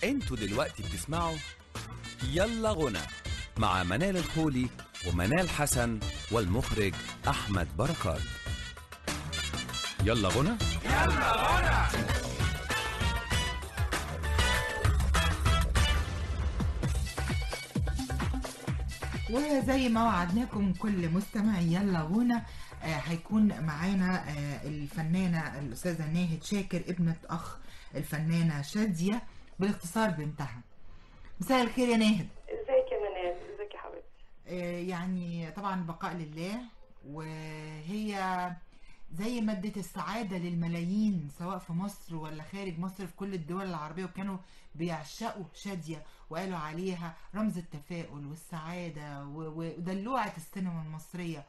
انتوا دلوقتي بتسمعوا يلا غنى مع منال الخولي ومنال حسن والمخرج أحمد بركات. يلا غنى. يلا غنى. وزي ما وعدناكم كل مستمعي يلا غنى هيكون معانا الفنانة الأستاذة ناهد شاكر ابنة أخ الفنانة شادية بالاختصار بنتها. مساء الخير يا ناهد. ازيك يا منال؟ ازيك يا حبيبتي؟ يعني طبعا بقاء لله، وهي زي مادة السعادة للملايين سواء في مصر ولا خارج مصر في كل الدول العربية، وكانوا بيعشقوا شادية وقالوا عليها رمز التفاؤل والسعادة ودلوعة السينما المصرية.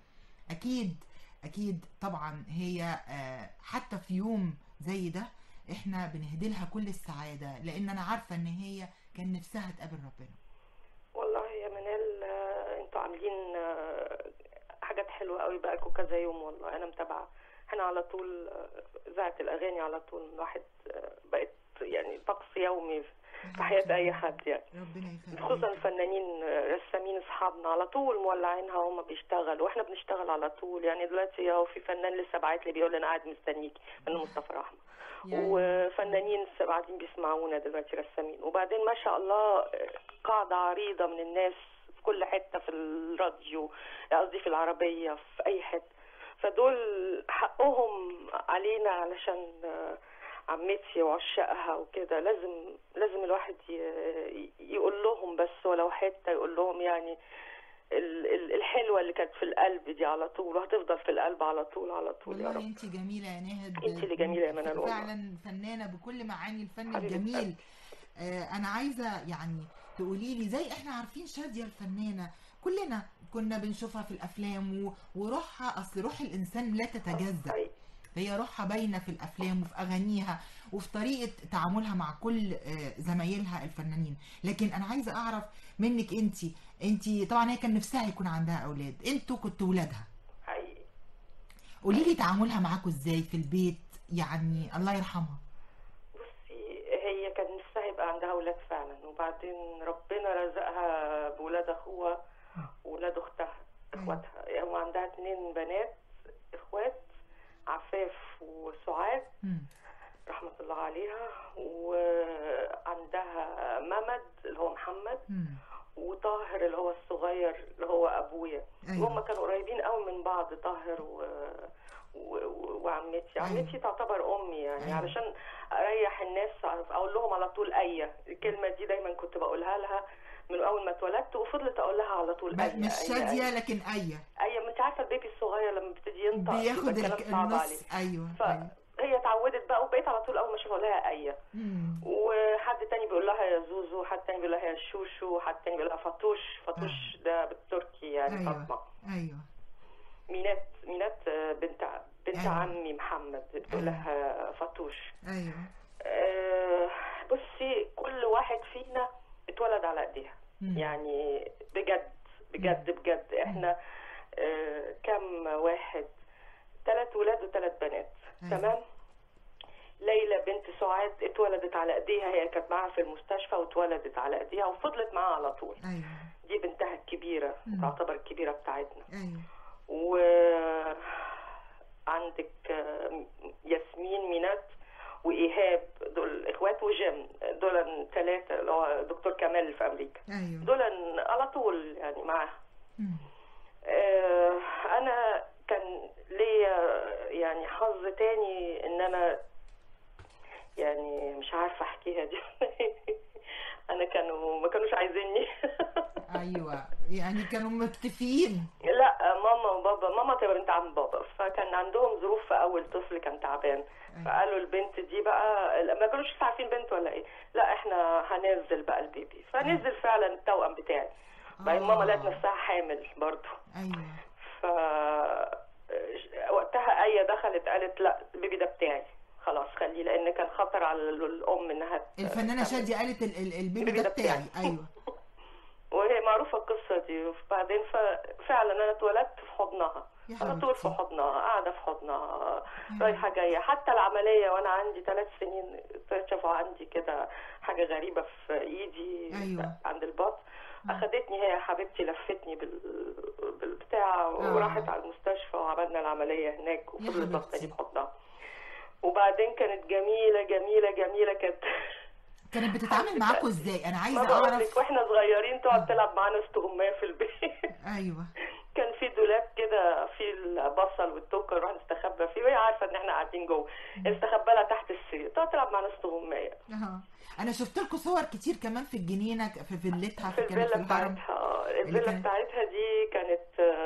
أكيد طبعا هي حتى في يوم زي ده احنا بنهدلها كل السعادة، لأن أنا عارفة إن هي كان نفسها تقابل ربنا. والله يا منال انتوا عاملين حاجات حلوة قوي بقالكوا كذا يوم، والله أنا متابعة. احنا على طول إذاعة الأغاني على طول، الواحد بقت يعني طقس يومي في حياة أي حد يعني، ربنا يخليك. خصوصا الفنانين رسامين أصحابنا على طول مولعينها وهم بيشتغلوا، واحنا بنشتغل على طول. يعني دلوقتي اهو في فنان لسه باعت لي بيقول لي أنا قاعد مستنيك، من مصطفى رحمة يعني. وفنانين قاعدين بيسمعونا دلوقتي رسامين، وبعدين ما شاء الله قاعدة عريضة من الناس في كل حتة، في الراديو قصدي في العربية في أي حتة. فدول حقهم علينا علشان عمتي وعشقها وكده. لازم الواحد يقول لهم بس ولو حتة، يقول لهم يعني الحلوة اللي كانت في القلب دي على طول، وهتفضل في القلب على طول على طول. والله يا رب انت جميلة يا ناهد، انت اللي جميلة يا منال والله، فعلا فنانة بكل معاني الفن الجميل. انا عايزة يعني تقولي لي، زي احنا عارفين شادية الفنانة كلنا كنا بنشوفها في الافلام وروحها، اصل روح الانسان لا تتجزأ، هي روحها باينه في الافلام وفي اغانيها وفي طريقه تعاملها مع كل زمايلها الفنانين. لكن انا عايزه اعرف منك انت طبعا هي كان نفسها يكون عندها اولاد، انتوا كنتوا ولادها حقيقي. قولي لي تعاملها معاكوا ازاي في البيت، يعني الله يرحمها. بصي هي كان نفسها يبقى عندها اولاد فعلا، وبعدين ربنا رزقها بولاد اخوها وولاد اخواتها. يعني عندها 2 بنات اخوات، عفاف وسعاد رحمة الله عليها، وعندها ممد اللي هو محمد وطاهر اللي هو الصغير اللي هو ابويا. هم كانوا قريبين قوي من بعض، طاهر وعمتي. عمتي تعتبر امي يعني. علشان اريح الناس اقول لهم على طول الكلمه دي دايما كنت بقولها لها من اول ما اتولدت، وفضلت اقول لها على طول مش شادية لكن ما انت عارفه البيبي الصغير لما بيبتدي ينطق بياخد الكلام صعب عليه. فهي اتعودت بقى، وبقيت على طول اول ما اشوف اقول لها وحد تاني بيقول لها يا زوزو، حد تاني بيقول لها يا شوشو، حد تاني بيقول لها فطوش ده بالتركي يعني فاطمه. مينات بنت عمي محمد بتقول لها فطوش. بصي كل واحد فينا اتولد على ايديها يعني، بجد احنا كم واحد، 3 ولاد و3 بنات. تمام. ليلى بنت سعاد اتولدت على ايديها، هي كانت معاها في المستشفى واتولدت على ايديها وفضلت معاها على طول. دي بنتها الكبيره، تعتبر الكبيره بتاعتنا. وعندك ياسمين، مينات وايهاب، دول اخوات، وجيم، دول 3 اللي هو دكتور كمال في امريكا. دول على طول يعني معاها. انا كان ليا يعني حظ تاني ان انا يعني مش عارفه احكيها دي. انا ما كانوش عايزيني. يعني كانوا مكتفيين. لا ماما وبابا، ماما تبقى بنت عم بابا، فكان عندهم ظروف في اول طفل كان تعبان. فقالوا البنت دي بقى ما كانوش عارفين بنت ولا ايه، لا احنا هننزل بقى البيبي. فنزل فعلا التوأم بتاعي. بعدين ماما لقت نفسها حامل برضه. ف وقتها دخلت قالت لا البيبي ده بتاعي خلاص خليه، لان كان خطر على الام انها الفنانه شادية قالت البيبي ده بتاعي. وهي معروفه القصه دي. وبعدين فعلا انا اتولدت في حضنها. على طول في حضنها، قاعده في حضنها، يا رايحه جايه. حتى العمليه وانا عندي 3 سنين اكتشفوا عندي كده حاجه غريبه في ايدي أيوة. عند البطن. اخدتني هي حبيبتي، لفتني بالبتاع وراحت على المستشفى وعملنا العمليه هناك، وفضلت واخداني بحضنها. وبعدين كانت جميله جميله جميله. كانت بتتعامل معاكم ازاي؟ انا عايزه ما اعرف. واحنا صغيرين تقعد تلعب معانا استغمايه في البيت. ايوه. كان في دولاب كده فيه البصل والتوكه، نروح نستخبى فيه وهي عارفه ان احنا قاعدين جوه، نستخبى لها تحت السرير تقعد تلعب معانا استغمايه. انا شفت لكم صور كتير كمان في الجنينه في فيلتها، في الفيلا بتاعتها. الفيلا بتاعتها دي كانت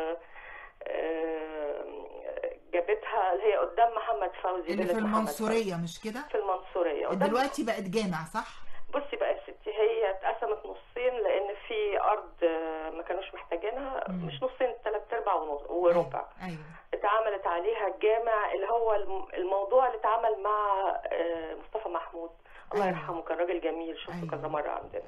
جابتها اللي هي قدام محمد فوزي اللي في المنصوريه، مش كده؟ في المنصوريه. دلوقتي بقت جامع صح؟ بصي بقى يا ستي، هي اتقسمت نصين لان في ارض ما كانوش محتاجينها، مش نصين، 3/4 وربع. ايوه. اتعملت عليها الجامع، اللي هو الموضوع اللي اتعمل مع مصطفى محمود الله يرحمه، كان راجل جميل، شفته كذا مره عندنا.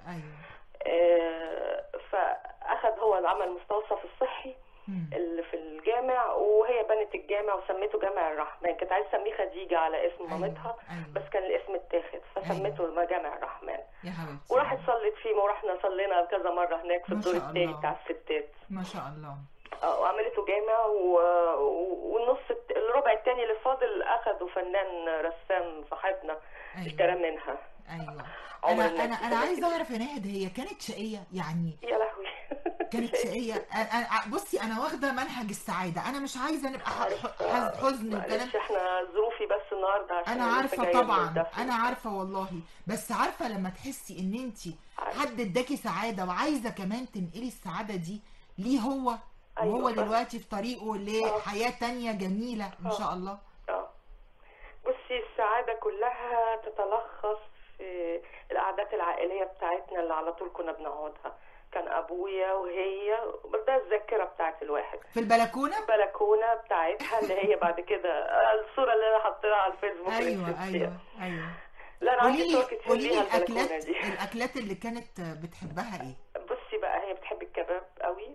فاخد هو عمل المستوصف الصحي اللي في الجامع، وهي بنت الجامع وسميته جامع الرحمن. كانت عايزه تسميه خديجه على اسم مامتها، بس كان الاسم اتاخد فسميته جامع الرحمن. يا حبيبتي. وراحت صلت فيه، ورحنا صلينا كذا مره هناك في الدور الثاني بتاع الستات. ما شاء الله. وعملته جامع، والنص الربع الثاني اللي فاضل اخده فنان رسام صاحبنا اشترى منها. ايوه. انا عايزه اعرف يا ناهد، هي كانت شقيه يعني؟ يا لهوي. كانت شقيه. بصي انا واخده منهج السعاده، انا مش عايزه نبقى حزن وكلام. احنا ظروفي بس النهارده عشان انا عارفه طبعا، انا عارفه والله، بس عارفه لما تحسي ان انت حد اداكي سعاده وعايزه كمان تنقلي السعاده دي ليه هو، وهو دلوقتي في طريقه لحياه تانية جميله ان شاء الله. بصي السعاده كلها تتلخص في القعدات العائليه بتاعتنا اللي على طول كنا بنقعدها. كان ابويا وهي، ده الذاكره بتاعت الواحد، في البلكونه. البلكونه بتاعتها اللي هي بعد كده الصوره اللي انا حطيتها على الفيسبوك. ايوه. لا انا عندي صور كتير ليها الاكلات اللي كانت بتحبها ايه؟ بصي بقى، هي بتحب الكباب قوي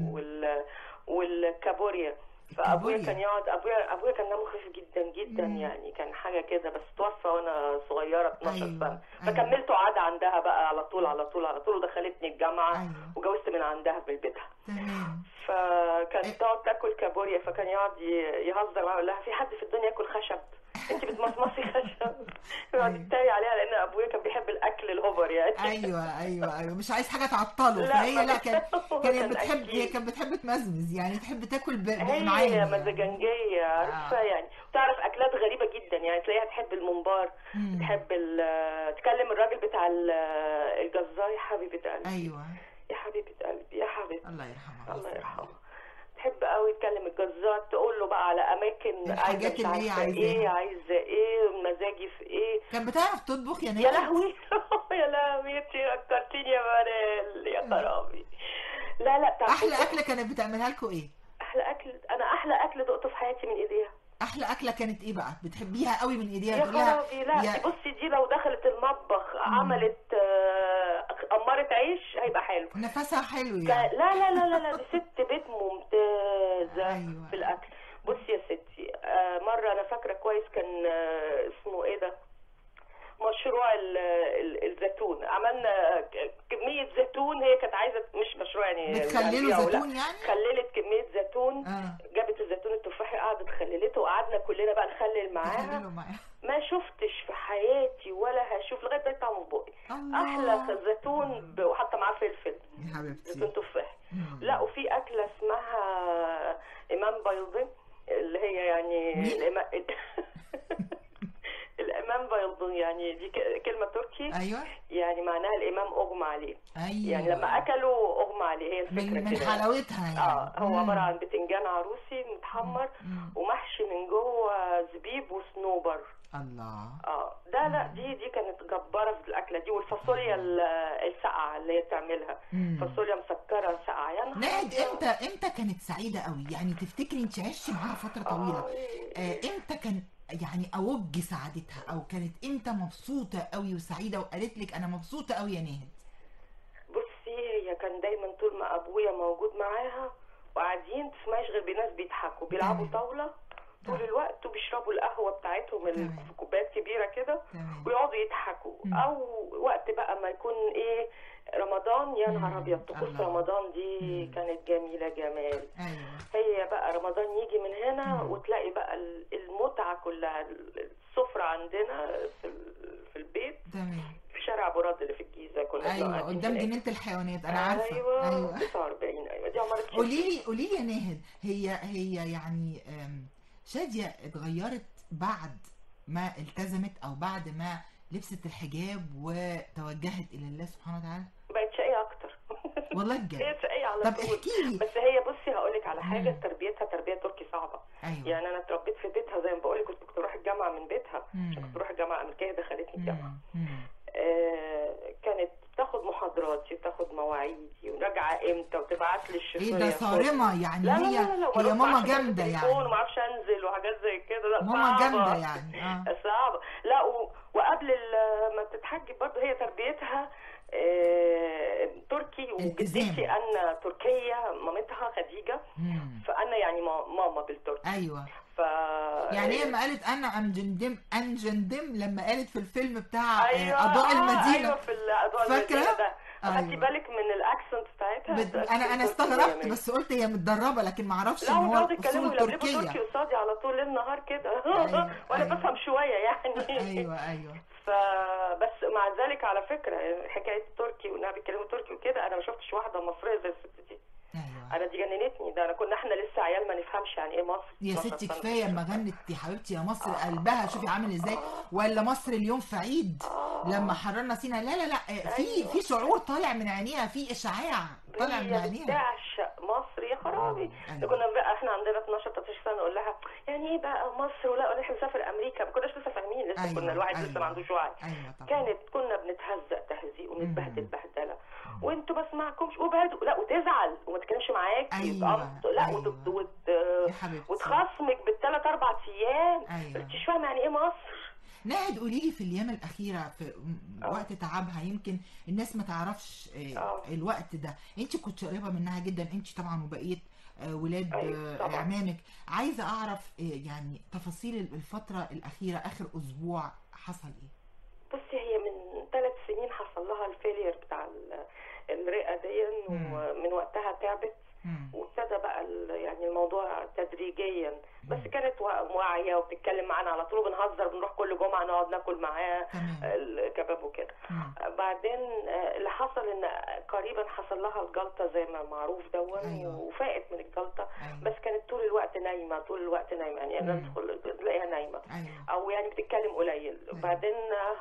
والكابوريا. فابويا كان يقعد، ابويا كان دمه خفيف جدا جدا يعني، كان حاجه كده، بس توفى وانا صغيره 12 سنه. فكملته عاده عندها بقى على طول على طول على طول، ودخلتني الجامعه وجوزت من عندها في بيتها. تمام. فكانت تقعد تاكل كابوريا، فكان يقعد يهزر معاها، يقول لها في حد في الدنيا ياكل خشب؟ انت بتمصمصي خشب. يقعد يتريق عليها لان ابويا كان بيحب الاكل الهوبر يعني. ايوه مش عايز حاجه تعطله. فهي كانت بتحب تمزمز يعني، تحب تاكل معايا. هي مزاجنجيه عارفه يعني، تعرف اكلات غريبه جدا يعني. تلاقيها تحب الممبار، تحب تكلم الراجل بتاع الجزار، يا حبيبه قلبي. ايوه يا حبيبه قلبي يا حبيبتي، الله يرحمها. الله يرحمها. تحب قوي تكلم الجزار، تقول له بقى على اماكن الحاجات اللي هي عايزاها، عايزه ايه، مزاجي في ايه. كانت بتعرف تطبخ يا ناهد؟ يا لهوي. يا لهوي انت فكرتيني يا منال، يا خرابي. لا احلى اكله كانت بتعملها لكم ايه؟ انا احلى اكل دقته في حياتي من ايديها. احلى اكله كانت ايه بقى بتحبيها قوي من ايديها؟ يا خرابي. لا بصي، دي لو دخلت المطبخ عملت قمرة عيش هيبقى حلو، نفسها حلو يعني. لا دي ست بيت ممتازه. في الاكل. بصي يا ستي، مره انا فاكره كويس، كان اسمه ايه ده، مشروع الزيتون. عملنا كميه زيتون، هي كانت عايزه، مش مشروع يعني بتخلله زيتون يعني، خللت كميه زيتون. جابت الزيتون التفاحي، قعدت خللته، وقعدنا كلنا بقى نخلل معاها. ما شفتش في حياتي ولا هشوف لغايه دلوقتي طعمه في بقي. احلى زيتون وحاطه معاه فلفل يا حبيبتي، زيتون تفاحي. لا، وفي اكله اسمها امام بيضي، اللي هي يعني الامام بيض، يعني دي كلمه تركي. ايوه. يعني معناها الامام اغمى عليه. ايوه. يعني لما اكلوا اغمى عليه، هي الفكره من حلاوتها يعني. هو عباره عن بتنجان عروسي متحمر ومحشي من جوه زبيب وصنوبر. الله. لا دي كانت جباره في الاكله دي. والفاصوليا الساقعه اللي هي بتعملها، فاصوليا مسكره ساقعه. يا ناهد، امتى كانت سعيده قوي يعني؟ تفتكري انت عشتي معاها فتره طويله، امتى كان يعني اوج سعادتها، او كانت امتى مبسوطه قوي وسعيده وقالت لك انا مبسوطه قوي يا ناهد؟ بصي، هي كان دايما طول ما ابويا موجود معاها وقاعدين تسمعيش غير بناس بيضحكوا بيلعبوا طاوله طول الوقت وبيشربوا القهوه بتاعتهم في كوبايات كبيره كده ويقعدوا يضحكوا. او وقت بقى ما يكون ايه رمضان، يا نهار ابيض، طقوس رمضان دي كانت جميله جمال. هي بقى رمضان يجي من هنا وتلاقي بقى المتعه كلها. السفره عندنا في البيت في شارع ابو رد اللي في الجيزه، كنا ايوه قدام جنينه الحيوانات. انا عارفه. ايوه 49. ايوه دي عماره. قولي لي يا ناهد، هي يعني شادية اتغيرت بعد ما التزمت او بعد ما لبست الحجاب وتوجهت الى الله سبحانه وتعالى؟ بقت شقية اكتر. والله بجد؟ هي شقية على طب طول. احكي لي. بس هي بصي هقول لك على حاجه، تربيتها تربيه تركي صعبه. أيوة. يعني انا اتربيت في بيتها زي ما بقول لك، كنت بروح الجامعه من بيتها عشان كنت بروح الجامعه امريكيه، دخلتني الجامعه. كانت بتاخد محاضراتي وتاخد مواعيدي وراجعه امتى وتبعت لي الشفايف. ايه ده صارمه يعني؟ لا هي لا لا هي ماما جامده يعني. وما اعرفش انزل وحاجات زي كده. لا ماما صعبة. جامده يعني. صعبه. لا وقبل ما تتحجب برضه هي تربيتها تركي، وجدتي انا تركيه، مامتها خديجه، فانا يعني ماما بالتركي. ايوه. يعني هي لما قالت انا انجندم لما قالت في الفيلم بتاع أيوة اضواء المدينه. ايوه في اضواء المدينه ده. خدتي بالك من الاكسنت بتاعتها؟ انا استغربت بس قلت هي متدربه، لكن ما اعرفش ان هو اصول تركيه. تركي قصادي على طول ليل نهار كده. وانا بفهم شويه يعني. ايوه. فبس مع ذلك على فكره حكايه تركي وانها بيتكلموا تركي وكده، انا ما شفتش واحده مصريه زي الست دي. انا دي جننتني. ده كنا احنا لسه عيال ما نفهمش يعني ايه مصر. يا ستي كفايه اما غنت يا حبيبتي يا مصر قلبها، شوفي عامل ازاي. ولا مصر اليوم في عيد لما حررنا سينا. لا في شعور طالع من عينيها، في اشعاع طالع من عينيها. بتعشق مصر يا خرابي. كنا بقى احنا عندنا 12 13 سنه نقول لها يعني ايه بقى مصر، ولا احنا بنسافر امريكا. ما كناش لسه فاهمين، لسه كنا الواحد لسه ما عندوش وعي. كنا بنتهزق تهزيق ونتبهدل بهدله، وانتوا ما اسمعكمش وبعدوا. لا وتزعل وما تتكلمش معاكي. لا وتخصمك بالثلاث 4 ايام. انت مش فاهمه يعني ايه مصر. ناهد قولي لي في الايام الاخيره في وقت تعبها، يمكن الناس ما تعرفش الوقت ده، انت كنت قريبه منها جدا، انت طبعا وبقيه ولاد اعمامك. عايزه اعرف يعني تفاصيل الفتره الاخيره، اخر اسبوع حصل ايه؟ بصي هي من 3 سنين حصل لها الفيلير بتاع الرئه دي، ومن وقتها تعبت. وابتدى بقى يعني الموضوع تدريجيا، بس كانت واعيه وبتتكلم معانا على طول، بنهزر بنروح كل جمعه نقعد ناكل معاه الكباب وكده. بعدين اللي حصل ان قريبا حصل لها الجلطه زي ما معروف دون. وفاقت من الجلطه. بس كانت طول الوقت نايمه يعني انا ندخل تلاقيها نايمه او يعني بتتكلم قليل. بعدين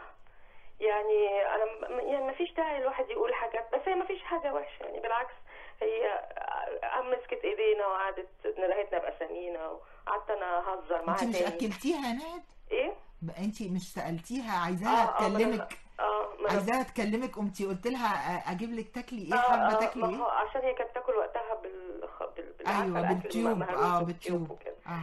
يعني انا يعني ما فيش داعي الواحد يقول حاجات، بس هي ما فيش حاجه وحشه يعني، بالعكس هي مسكت ايدينا وقعدت نرهتنا باسامينا، وقعدت انا اهزر معاها. انت مش اكلتيها يا ناد؟ ايه؟ انت مش سالتيها عايزاها تكلمك؟ عايزاها تكلمك، قمتي قلت لها اجيب لك تاكلي ايه؟ حابه تاكلي ايه؟ عشان هي كانت تاكل وقتها ايوه بالتيوب. بالتيوب.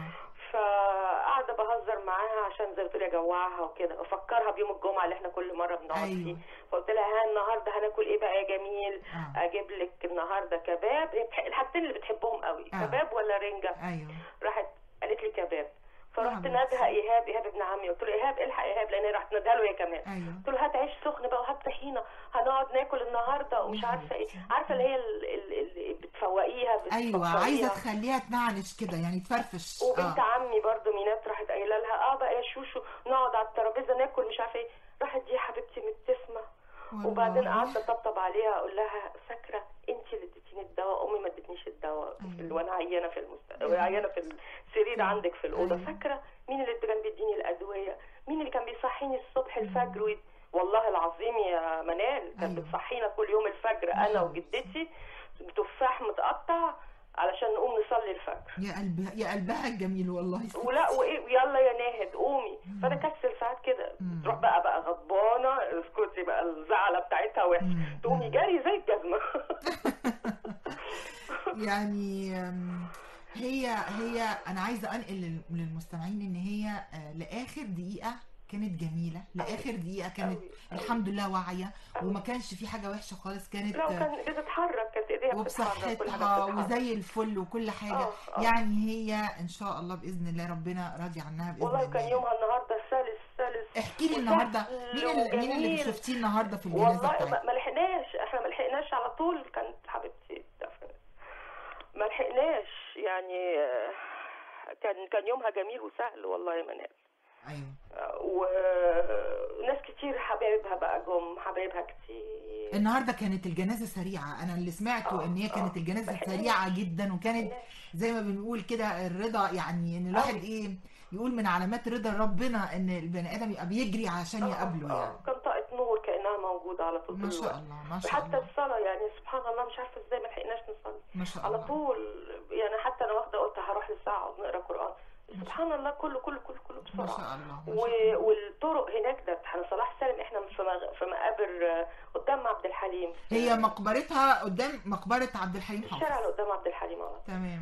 فقاعده بهزر معاها عشان زي ما بتقولي اجوعها وكده، افكرها بيوم الجمعه اللي احنا كل مره بنقعد فيه. فقلت لها النهارده هناكل ايه بقى يا جميل؟ اجيب لك النهارده كباب. الحاجتين اللي بتحبهم قوي، كباب ولا رنجه؟ راحت قالت لي كباب. فرحت نادها ايهاب ابن عمي، قلت له ايهاب الحق ايهاب، لان راحت نادها له هي كمان. قلت له هات عيش سخن بقى وهات طحينه، هنقعد ناكل النهارده ومش عارفه ايه. عارفه اللي هي اللي بتفوقيها. عايزه تخليها تنعنش كده يعني تفرفش. وبنت عمي برضو مينات راحت قايله لها بقى يا شوشو نقعد على الترابيزه ناكل مش عارفه ايه. راحت دي يا حبيبتي مبتسمه. وبعدين قعدت اطبطب عليها اقول لها فاكره انت اللي اديتيني الدواء، امي ما ادتنيش الدواء وانا عيانه عيانه في السرير عندك في الاوضه. فاكره مين اللي كان بيديني الادويه؟ مين اللي كان بيصحيني الصبح الفجر؟ والله العظيم يا منال كانت بتصحينا كل يوم الفجر انا وجدتي بتفاح متقطع علشان نقوم نصلي الفجر. يا قلبها الجميل والله. ولا وايه يلا يا ناهد قومي. فانا كسل ساعات كده تروح بقى غضبانه، اسكتي بقى الزعله بتاعتها وحشه، تقومي جري زي الجزمه. يعني هي انا عايزه انقل للمستمعين ان هي لاخر دقيقه كانت جميله، لاخر دقيقه كانت الحمد لله واعيه، وما كانش في حاجه وحشه خالص. كانت لو كانت بتتحرك كانت رجليها بتتحرك كل حاجه وبصحتها بتتحرك. وزي الفل وكل حاجه. يعني هي ان شاء الله باذن الله ربنا راضي عنها باذن والله الله. كان يومها النهارده سلس. احكي لي النهارده مين اللي شفتيه النهارده في الجنازه والله بتاعتها؟ ما لحقناش، احنا ما لحقناش على طول، كانت حبيبتي ما لحقناش يعني. كان يومها جميل وسهل والله يا منال. ايوه. وناس كتير حبايبها بقى جم، حبايبها كتير. النهارده كانت الجنازه سريعه، انا اللي سمعته ان هي كانت الجنازه سريعه جدا، وكانت زي ما بنقول كده الرضا، يعني ان الواحد ايه يقول من علامات رضا ربنا ان البني ادم يبقى بيجري عشان يقابله يعني. كان طاقه نور كانها موجوده على طول. ما شاء الله ما شاء حتى الله. الصلاه يعني سبحان الله مش عارفه ازاي ما لحقناش نصلي ما شاء على الله. طول يعني. حتى انا واخده قلت هروح للساعه ونقرا قران. سبحان الله كله بسرعه. ما شاء الله. والطرق هناك ده احنا صلاح سالم، احنا في مقابر قدام عبد الحليم. هي مقبرتها قدام مقبره عبد الحليم حافظ. الشارع اللي قدام عبد الحليم على طول. تمام.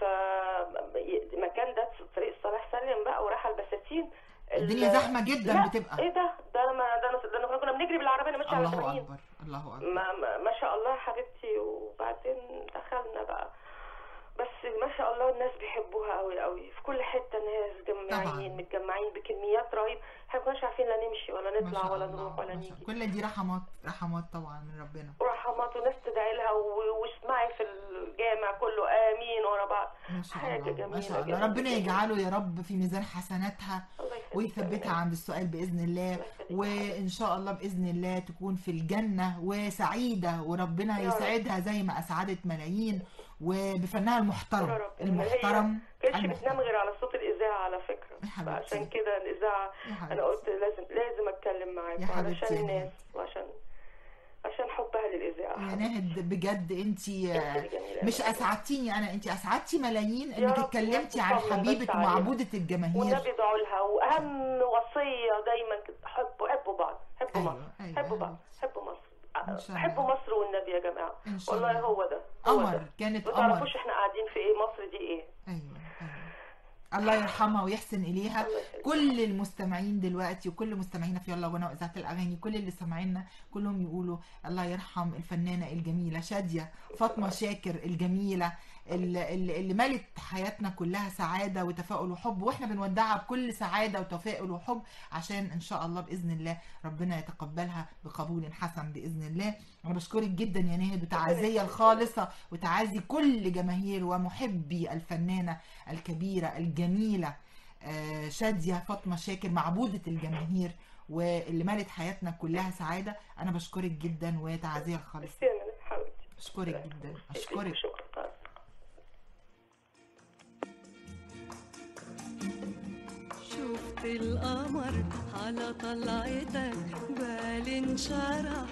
فمكان ده طريق صلاح سالم بقى وراح البساتين. الدنيا زحمه جدا بتبقى. ايه ده انا كنا بنجري بالعربيه، انا ماشيه على 80. الله اكبر الله اكبر. ما شاء الله حبيبتي. وبعدين دخلنا بقى، بس ما شاء الله الناس بيحبوها قوي قوي في كل حته، ناس متجمعين بكميات رهيبه. احنا ما كناش عارفين لا نمشي ولا نطلع ولا نروح ولا نيجي. كل دي رحمات طبعا من ربنا. ورحمات وناس تدعي لها واسمعي في الجامع كله امين ورا بعض. ما شاء حاجه الله جميله ما شاء الله. جميلة ربنا جميلة. يجعله يا رب في ميزان حسناتها ويثبتها عند السؤال باذن الله، وان شاء الله باذن الله تكون في الجنه وسعيده، وربنا يسعدها زي ما اسعدت ملايين وبفنها المحترم. كانتش بتنام غير على صوت الاذاعه على فكره، عشان كده الاذاعه انا قلت لازم اتكلم معاكم علشان الناس وعشان حبها للاذاعه. يا ناهد بجد انت مش اسعدتيني انا، انت اسعدتي ملايين انك اتكلمتي عن حبيبه ومعبوده الجماهير. والنبي ادعوا لها، واهم وصيه دايما حبوا بعض، حبوا مصر. حبوا بعض، حبوا مصر، حبوا مصر والنبي يا جماعه. والله هو ده قمر. كانت قمر. ما تعرفوش احنا قاعدين في ايه، مصر دي ايه. ايوه الله يرحمها ويحسن اليها. كل المستمعين دلوقتي وكل مستمعينا في يلا غنى واذاعه الاغاني، كل اللي سامعينا كلهم يقولوا الله يرحم الفنانه الجميله شاديه فاطمه شاكر الجميله اللي ملت حياتنا كلها سعاده وتفاؤل وحب، واحنا بنودعها بكل سعاده وتفاؤل وحب عشان ان شاء الله باذن الله ربنا يتقبلها بقبول حسن باذن الله. انا بشكرك جدا يا ناهد، وتعازيه الخالصه وتعازي كل جماهير ومحبي الفنانه الكبيره الجميله شاديه فاطمه شاكر معبوده الجماهير واللي ملت حياتنا كلها سعاده. انا بشكرك جدا وتعازيه الخالصه. اشكرك جدا. اشكرك. شفت القمر على طلعتك بالي انشرح،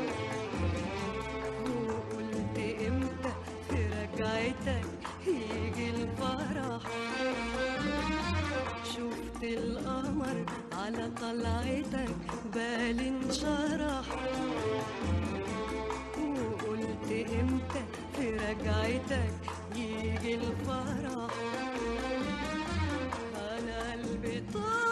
وقلت امتى في رجعتك يجي الفرح. شفت القمر على طلعتك بالي انشرح، وقلت امتى في رجعتك يجي الفرح. أنا قلبي طار